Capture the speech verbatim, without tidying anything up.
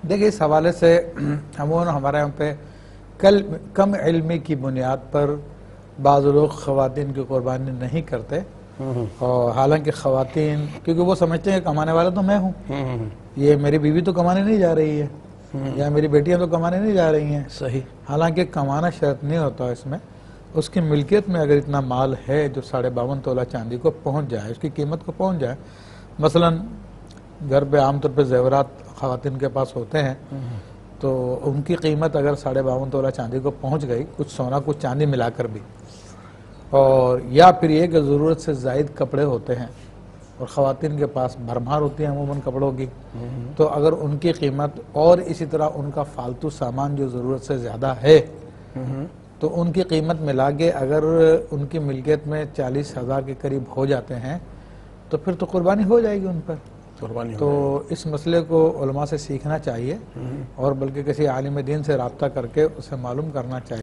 دیکھیں اس حوالے سے عموماً ہمارے یہاں پہ کل کم علمی کی بنیاد پر بعض لوگ خواتین کی قربانی نہیں کرتے، اور حالانکہ خواتین کیونکہ وہ سمجھتے ہیں کہ کمانے والا تو میں ہوں، یہ میری بیوی تو کمانے نہیں جا رہی ہے یا میری بیٹیاں تو کمانے نہیں جا رہی ہیں۔ صحیح۔ حالانکہ کمانا شرط نہیں ہوتا اس میں، اس کی ملکیت میں اگر اتنا مال ہے جو ساڑھے باون تولہ چاندی کو پہنچ جائے، اس کی قیمت کو پہنچ جائے، مثلا گھر پہ عام طور پہ زیورات خواتین کے پاس ہوتے ہیں، تو ان کی قیمت اگر ساڑھے باون تولہ چاندی کو پہنچ گئی، کچھ سونا کچھ چاندی ملا کر بھی، اور یا پھر یہ کہ ضرورت سے زائد کپڑے ہوتے ہیں اور خواتین کے پاس بھرمار ہوتی ہیں عموماً کپڑوں کی، تو اگر ان کی قیمت اور اسی طرح ان کا فالتو سامان جو ضرورت سے زیادہ ہے تو ان کی قیمت ملا کے اگر ان کی ملکیت میں چالیس ہزار کے قریب ہو جاتے ہیں تو پھر تو قربانی ہو جائے گی ان پر۔ تو اس مسئلے کو علماء سے سیکھنا چاہیے، اور بلکہ کسی عالم دین سے رابطہ کر کے اسے معلوم کرنا چاہیے۔